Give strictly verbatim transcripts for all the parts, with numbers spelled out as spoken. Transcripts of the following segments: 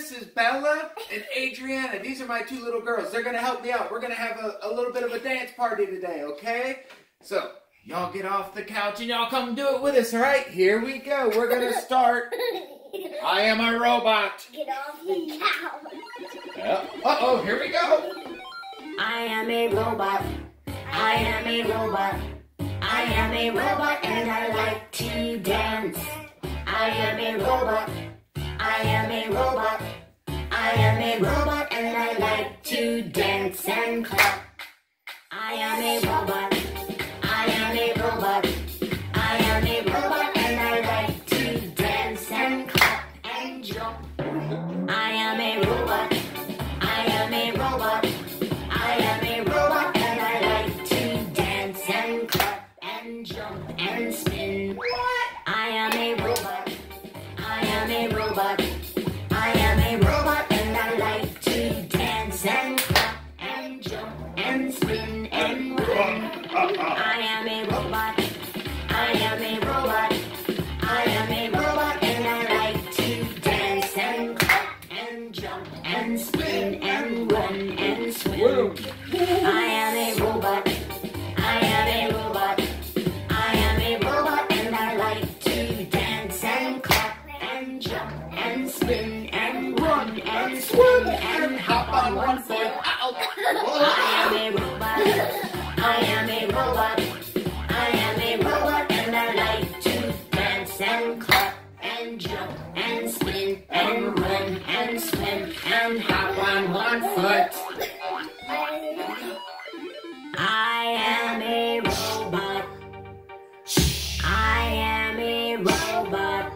this is Bella and Adriana. These are my two little girls. They're going to help me out. We're going to have a, a little bit of a dance party today, okay? So, y'all get off the couch and y'all come do it with us, all right? Here we go. We're going to start. I am a robot. Get off the couch. Yeah. Uh-oh, here we go. I am a robot. I am a robot. I am a robot and I like to dance. I am a robot. I am a robot. I am a robot and I like to dance and clap. I am a robot. I am a robot. I am a robot and I like to dance and clap and jump. I am a robot. I am a robot. I am a robot and I like to dance and clap and jump and spin. I am a robot. I am a robot. I am a robot and I like to dance and clap and jump and spin and run. I am a robot. I am a robot. I am a robot and I like to dance and clap and jump and spin and run and swim. I am a robot. I am a robot. I am a robot and I like to dance and clap and jump and spin and run and swim and hop on one foot. I am a robot. I am a robot. I am a robot and I like to dance and clap and jump and spin and run and swim and hop on one foot. I am a robot. I am a robot.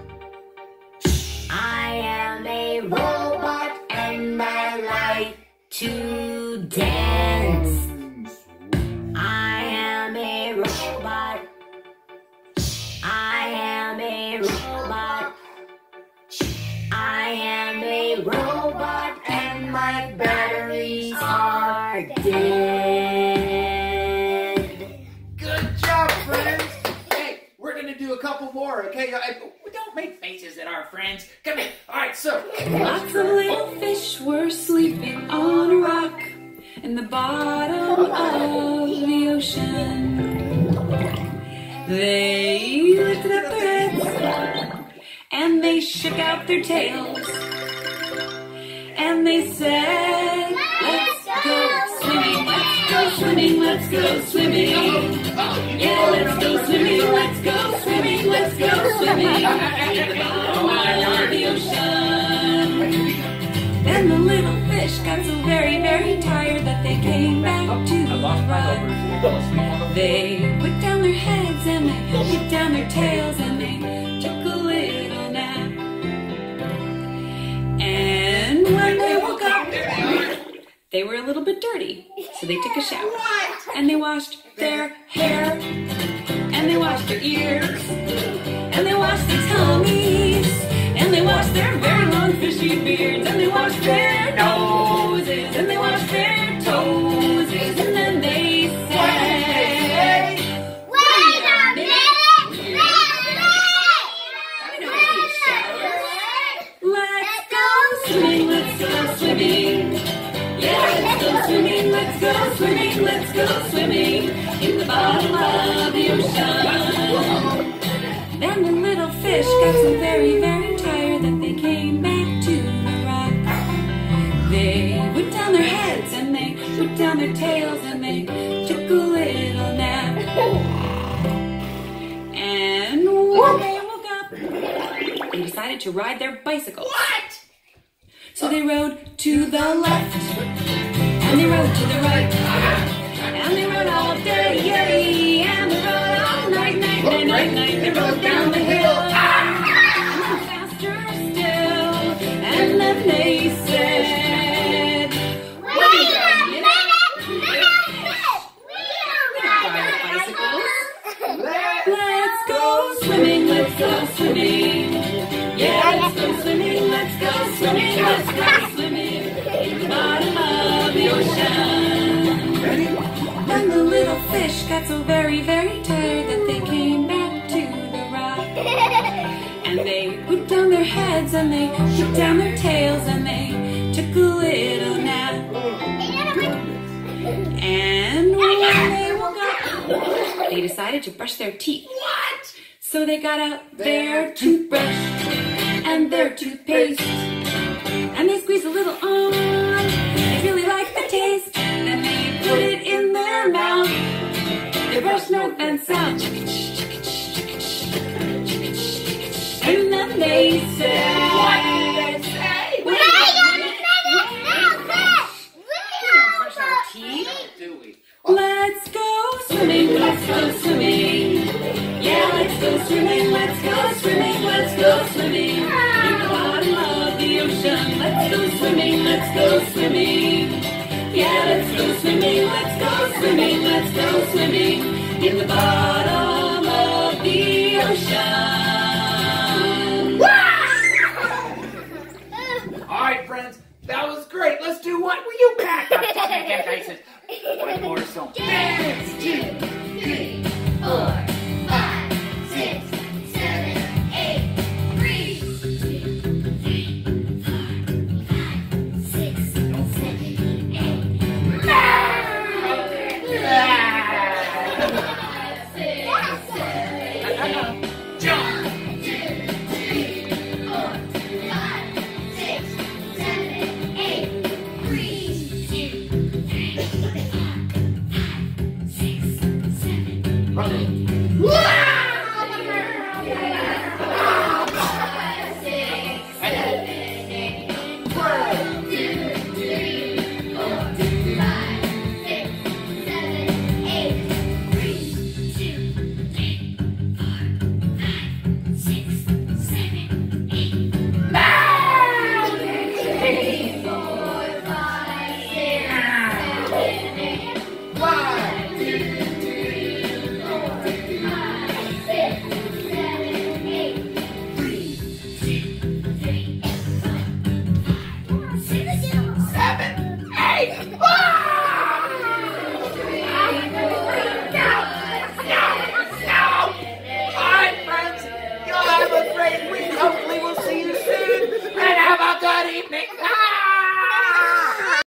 I am a robot and I like to dance. I am a robot. I am a robot. I am a robot and my batteries are dead. Good job, friends. Hey, we're going to do a couple more, okay? I, we don't make faces at our friends. Come here. All right, so. Lots of little fish were sleeping on a rock in the bottom of the ocean. They lifted up their heads and they shook out their tails and they said, let's go swimming, let's go swimming, let's go swimming. Yeah, let's go swimming, let's go swimming, let's go swimming in the bottom of the ocean. Then the little fish got so very, very tired that they came back to the rock. They put down their heads and they put down their tails and they took a little nap. And when they woke up, they were a little bit dirty, so they took a shower. And they washed their hair, and they washed their ears, and they washed their tummies, and they washed their very long fishy beards, and they washed their noses, and they washed their toes, and then they said, Wait a minute! you know, take a shower. Let's go swimming, let's go swimming. Yeah, let's go swimming, let's go swimming, let's go swimming in the bottom of the ocean. Then the little fish got so very, very tired that they came back to the rock. They put down their heads and they put down their tails and they took a little nap. And when they woke up, they decided to ride their bicycles. What? So they rode to the left, and they rode to the right, and they rode all day, yay, and they rode all night, night, night, night, night. They rode down the hill, and then faster still, and then they said, Wait a minute! We don't ride bicycles. Let's go swimming, let's go swimming. Yeah, let's go swimming, let's go swimming, let's go swimming in the bottom of the ocean. Then the little fish got so very, very tired that they came back to the rock. And they put down their heads and they put down their tails and they a little nap. And when they woke up, they decided to brush their teeth. What? So they got out their toothbrush and their toothpaste, and they squeezed a little on. They really liked the taste. Then they put it in their mouth. They brushed north and south. And then they said, What did they say? Wait, Wait a minute! No, Chris! brush our teeth. Do we? Let's go swimming, let's go swimming. Yeah, let's go swimming, let's go swimming, let's go swimming. In the bottom of the ocean, let's go swimming, let's go swimming. Yeah, let's go swimming, let's go swimming, let's go swimming. In the bottom of the ocean. All right, friends, that was great. Let's do one. Will you back up? Talking again, Tyson. One more song. Dance, two, three, four, five, six, seven, eight. Freeze. Two, three, four, five, six, seven, eight. Jump. Two, three, four, five, six, seven, eight. Freeze. Two, three, four, five, six, seven, eight. Running.